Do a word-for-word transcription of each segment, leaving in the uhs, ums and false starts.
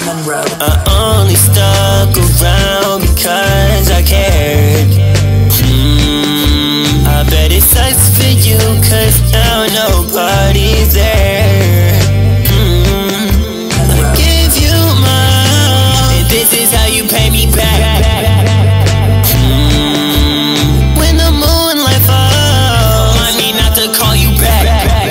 MONROE. I only stuck around because I cared. mm, I bet it sucks for you, cause now nobody's there. mm, I give you my all, and this is how you pay me back. mm, When the moonlight falls, remind me not to call you back.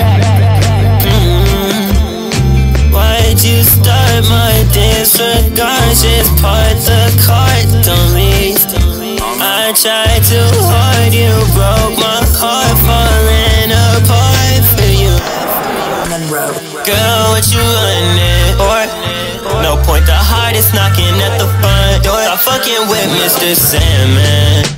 Why'd you start my disregard? Just part the card, don't leave. I tried too hard, you broke my heart, falling apart for you. MONROE. Girl, what you running for? No point, the heart is knocking at the front door. Stop fucking with Mister Sandman.